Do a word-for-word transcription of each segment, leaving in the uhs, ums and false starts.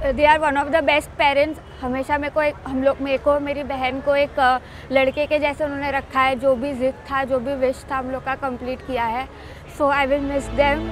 They are one of the best parents. हमेशा मेरे को एक हम लोग मेरे को मेरी बहन को एक लड़के के जैसे उन्होंने रखा है। जो भी जिद था, जो भी विश था, हम लोग का कंप्लीट किया है। So I will miss them.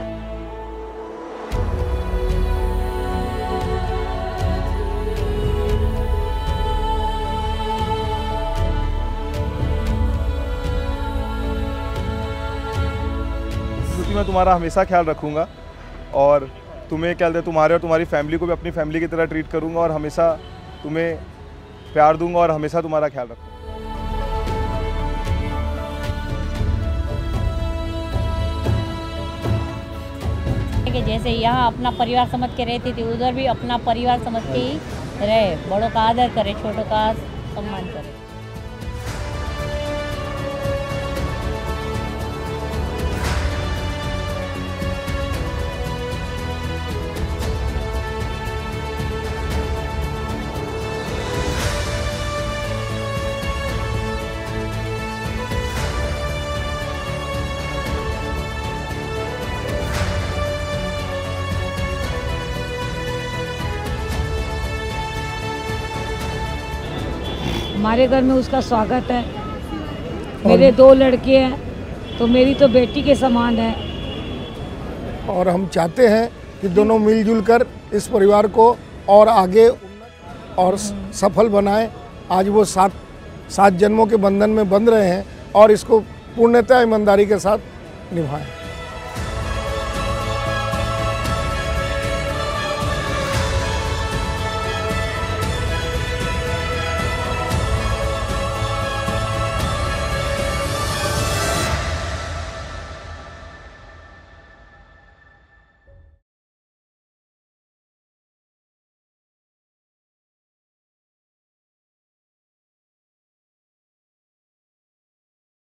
मैं तुम्हारा हमेशा ख्याल रखूँगा और तुम्हें क्या कहते तुम्हारे और तुम्हारी फैमिली को भी अपनी फैमिली की तरह ट्रीट करूँगा और हमेशा तुम्हें प्यार दूंगा और हमेशा तुम्हारा ख्याल रखूँगा। कि जैसे यहाँ अपना परिवार समझ के रहती थी, उधर भी अपना परिवार समझ के ही रहे। बड़ों का आदर करे, छोटों का सम्मान करे। हमारे घर में उसका स्वागत है। मेरे दो लड़के हैं तो मेरी तो बेटी के समान है और हम चाहते हैं कि दोनों मिलजुल कर इस परिवार को और आगे और सफल बनाएं। आज वो सात सात जन्मों के बंधन में बंध रहे हैं और इसको पूर्णतः ईमानदारी के साथ निभाएं।